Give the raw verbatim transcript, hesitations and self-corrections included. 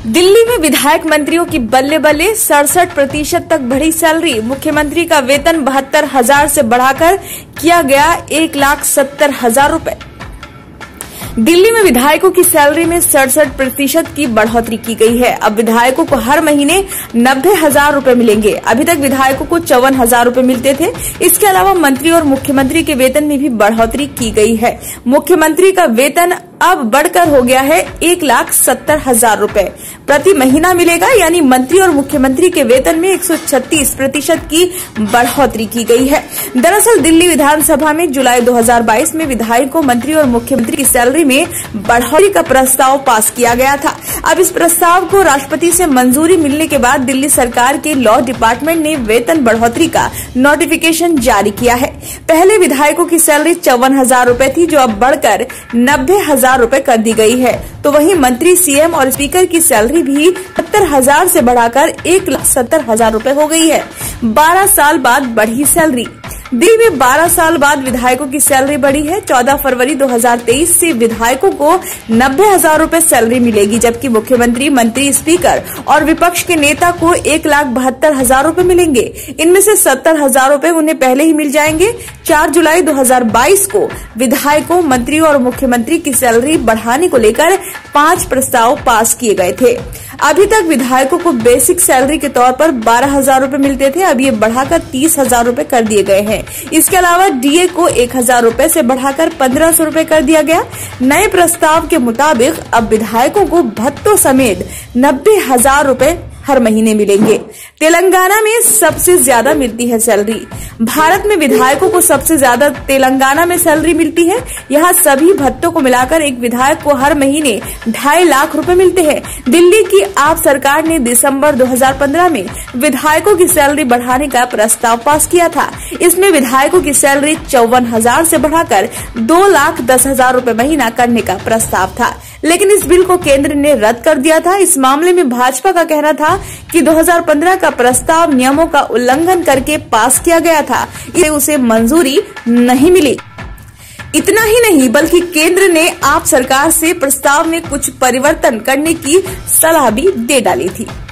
दिल्ली में विधायक मंत्रियों की बल्ले बल्ले सड़सठ प्रतिशत तक बढ़ी सैलरी। मुख्यमंत्री का वेतन बहत्तर हजार से बढ़ाकर किया गया एक लाख सत्तर हजार रूपये। दिल्ली में विधायकों की सैलरी में सड़सठ प्रतिशत की बढ़ोतरी की गई है। अब विधायकों को हर महीने नब्बे हजार रूपये मिलेंगे। अभी तक विधायकों को चौवन हजार रूपये मिलते थे। इसके अलावा मंत्री और मुख्यमंत्री के वेतन में भी बढ़ोतरी की गई है। मुख्यमंत्री का वेतन अब बढ़कर हो गया है एक लाख सत्तर हजार रूपये प्रति महीना मिलेगा, यानी मंत्री और मुख्यमंत्री के वेतन में एक सौ छत्तीस प्रतिशत की बढ़ोतरी की गई है। दरअसल दिल्ली विधानसभा में जुलाई दो हजार बाईस में विधायकों, मंत्री और मुख्यमंत्री की सैलरी में बढ़ोतरी का प्रस्ताव पास किया गया था। अब इस प्रस्ताव को राष्ट्रपति से मंजूरी मिलने के बाद दिल्ली सरकार के लॉ डिपार्टमेंट ने वेतन बढ़ोतरी का नोटिफिकेशन जारी किया है। पहले विधायकों की सैलरी चौवन हजार रूपये थी, जो अब बढ़कर नब्बे हजार रुपए कर दी गई है। तो वहीं मंत्री, सीएम और स्पीकर की सैलरी भी सत्तर हजार से बढ़ाकर एक लाख सत्तर हजार रूपये हो गई है। बारह साल बाद बढ़ी सैलरी। दिल्ली में बारह साल बाद विधायकों की सैलरी बढ़ी है। चौदह फरवरी दो हजार तेईस से विधायकों को नब्बे हजार रूपये सैलरी मिलेगी, जबकि मुख्यमंत्री, मंत्री, स्पीकर और विपक्ष के नेता को एक लाख बहत्तर हजार रूपये मिलेंगे। इनमें से सत्तर हजार रूपये उन्हें पहले ही मिल जाएंगे। चार जुलाई दो हजार बाईस को विधायकों, मंत्रियों और मुख्यमंत्री की सैलरी बढ़ाने को लेकर पांच प्रस्ताव पास किए गए थे। अभी तक विधायकों को बेसिक सैलरी के तौर पर बारह हजार रूपये मिलते थे, अब ये बढ़ाकर तीस हजार रूपये कर दिए गए हैं। इसके अलावा डीए को एक हजार रूपये से बढ़ाकर पंद्रह सौ रूपये कर दिया गया। नए प्रस्ताव के मुताबिक अब विधायकों को भत्तों समेत नब्बे हजार रूपये हर महीने मिलेंगे। तेलंगाना में सबसे ज्यादा मिलती है सैलरी। भारत में विधायकों को सबसे ज्यादा तेलंगाना में सैलरी मिलती है। यहाँ सभी भत्तों को मिलाकर एक विधायक को हर महीने ढाई लाख रुपए मिलते हैं। दिल्ली की आप सरकार ने दिसंबर दो हजार पंद्रह में विधायकों की सैलरी बढ़ाने का प्रस्ताव पास किया था। इसमें विधायकों की सैलरी चौवन हजार से बढ़ाकर दो लाख दस हजार रूपये महीना करने का प्रस्ताव था, लेकिन इस बिल को केंद्र ने रद्द कर दिया था। इस मामले में भाजपा का कहना था कि दो हजार पंद्रह का प्रस्ताव नियमों का उल्लंघन करके पास किया गया था, इसलिए उसे मंजूरी नहीं मिली। इतना ही नहीं, बल्कि केंद्र ने आप सरकार से प्रस्ताव में कुछ परिवर्तन करने की सलाह भी दे डाली थी।